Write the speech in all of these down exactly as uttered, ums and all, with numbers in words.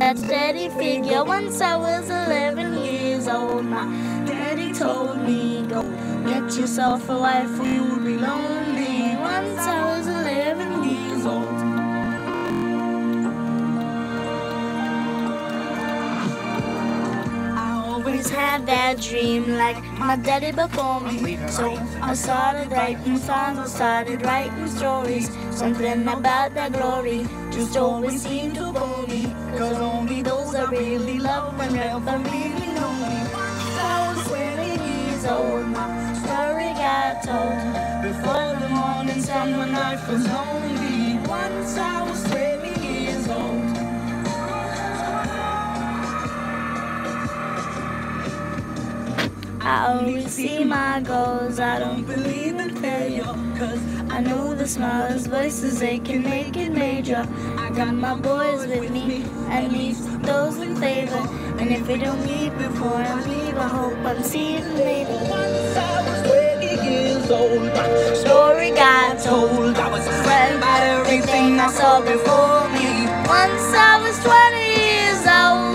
that steady figure. Once I was eleven years old, my daddy told me, go get yourself a wife or you'll be lonely. Once I was eleven years old. Always had that dream like my daddy before me. So I started writing songs, I started writing stories. Something about that glory just always seemed to bore me, cause only those I really love will never really know me. I was twenty years old, my story got told. Before the morning sun when life was lonely. Once I was twenty years old. I always see my goals, I don't believe in failure, cause I know the smallest voices, they can make it major. I got my boys with me, and leave those in favor. And if we don't meet before I leave, I hope I'm seeing later. Once I was twenty years old, my story got told. I was afraid about everything I saw before me. Once I was twenty years old.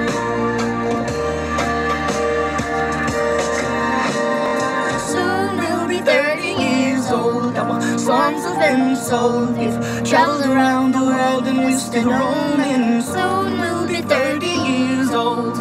Songs have been sold. We've traveled around the world and we're still roaming. Soon we'll be thirty years old.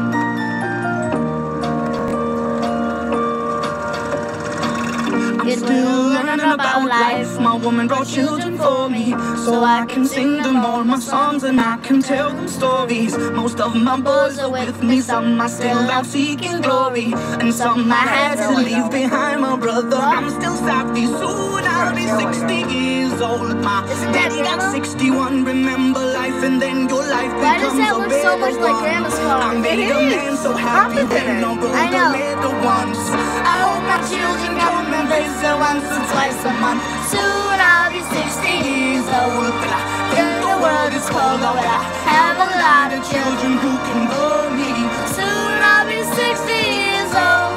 I'm still learning about life. My woman brought children for me, so I can sing them all my songs and I can tell them stories. Most of my boys are with me, some are still out seeking glory, and some I had to leave behind. My brother, I'm still savvy. Soon I'll be sixty years old. My daddy got sixty-one. Remember life, and then your life becomes a better so much like Grandma's car? I made a man so happy when no brother later once. I hope my children come and visit once or twice a month. Soon I'll be sixty years old. But I think the world is cold, but I have a lot of children who can bore me. Soon I'll be sixty years old.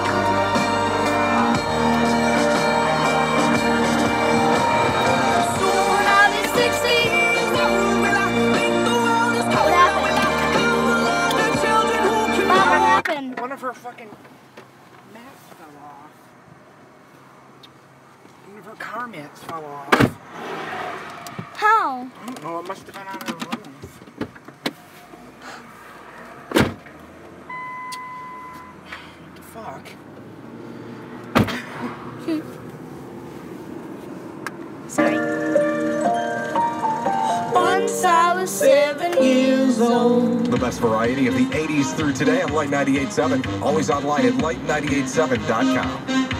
One of her fucking mats fell off. One of her car mats fell off. How? I don't know, it must have been on her roof. What the fuck? Sorry. Once I was seven years old. The best variety of the eighties through today on Light ninety-eight point seven. Always online at light ninety-eight point seven dot com.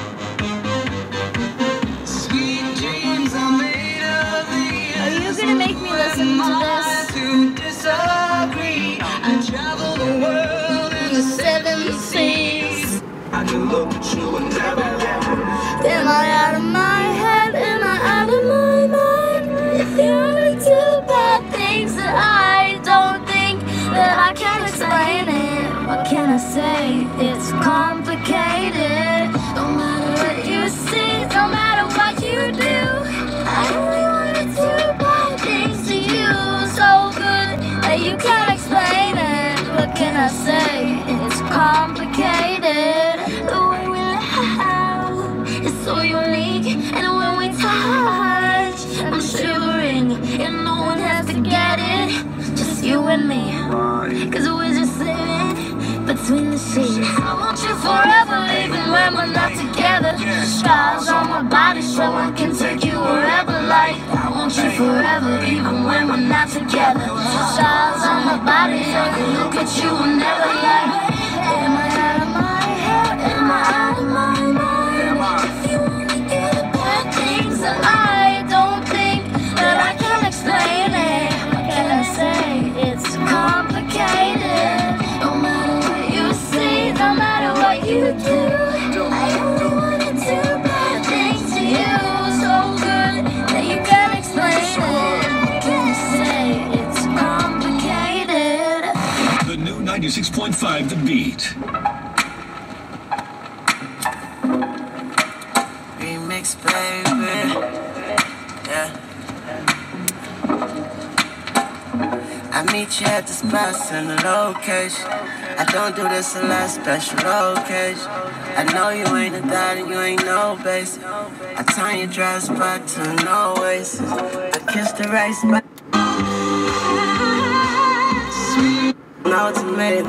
Sweet dreams are made of the. Are you gonna make me listen to this? To disagree. I travel the world in the seven seas. I can look at you and never Am I out of my head? Am I out of my mind? If you're too bad things that I don't think that I can explain it. What can I say? It's complicated. No matter what you see, no matter what you do, I only wanted to buy things to you so good that you can't explain it. What can I say? It's complicated. The way we laugh is so unique, and when we touch, I'm shivering, and no one has to get it, just you and me, cause we're just living between the sheets. I want you forever, even when we're not together. Scars on my body so I can take you wherever, like I want you forever, even when we're not together. Scars on my body, I can look at you and never lie. Am I out of my head? Am I out of my mind? If you wanna get bad things that I don't think that I can explain it, what can I say? It's complicated. No matter what you see, no matter what you do, I only wanna do bad things to you so good that you can't explain it. What can I say? It's complicated. The new ninety-six point five The Beat. Remix, baby. Yeah. I meet you at the spots and the location. I don't do this unless special occasion. I know you ain't a dot and you ain't no basic. I turn your dry spot to an oasis. I kiss the right spot. Sweet, now it's made.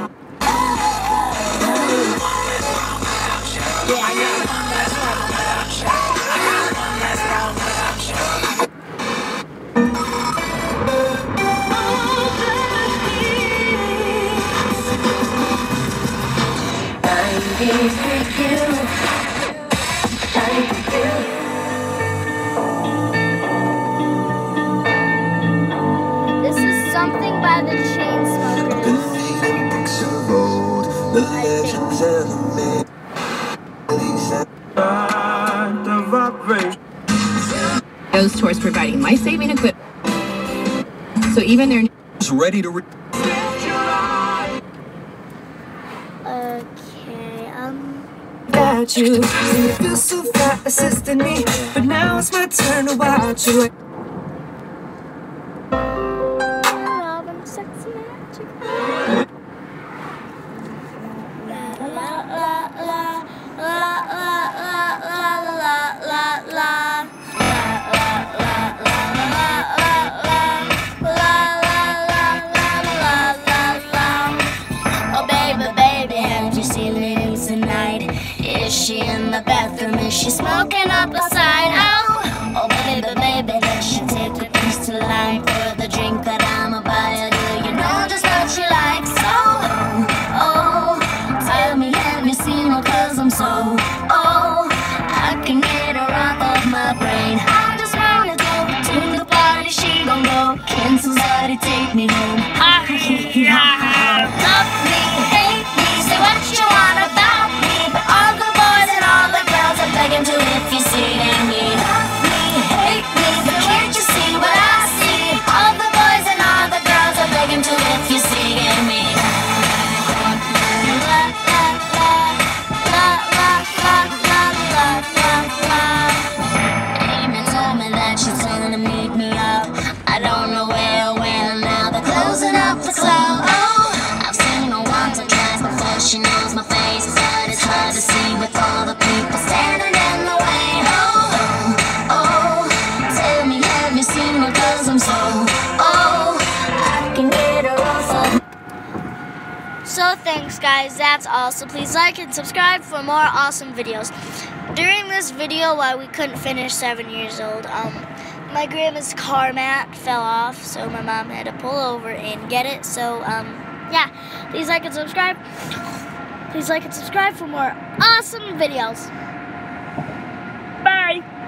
This is something by the Chainsmokers. Been reading books of old, the legends and the myths. Goes towards providing life-saving equipment. So even their Is ready to. Re- Okay, um. About you, you feel so fat, assisting me, but now it's my turn to watch you. Robin, sexy magic. La la la la la la la la la la. Is she in the bathroom? Is she smoking up a side? Oh, oh baby, baby, does she take the things to life for the drink that I'ma buy her? Do you know just what she likes? Oh, oh, tell me, have you seen her? Cause I'm so, oh, I can get her off of my brain. I just wanna go to the party, she gon' go. Can somebody take me home? Ha, ha, ha, love me, hate me, say what you want about me. All the boys and all the girls are begging to if you see me. Love me, hate me, but can't you see what I see? All the boys and all the girls are begging to if you see me. La la la la la la la la la la. Amy told me that she's gonna meet me up. I don't know where or when now. They're closing up the club. Oh, I've seen her once or twice before she knows my face. But it's hard to see with all the people standing in the way. Oh, oh, oh, tell me, have you seen her? Cause I'm so, oh, I can get her off of. So thanks guys, that's all. So please like and subscribe for more awesome videos. During this video, while we couldn't finish seven years old, um, my grandma's car mat fell off, so my mom had to pull over and get it. So um, yeah, please like and subscribe. Please like and subscribe for more awesome videos. Bye.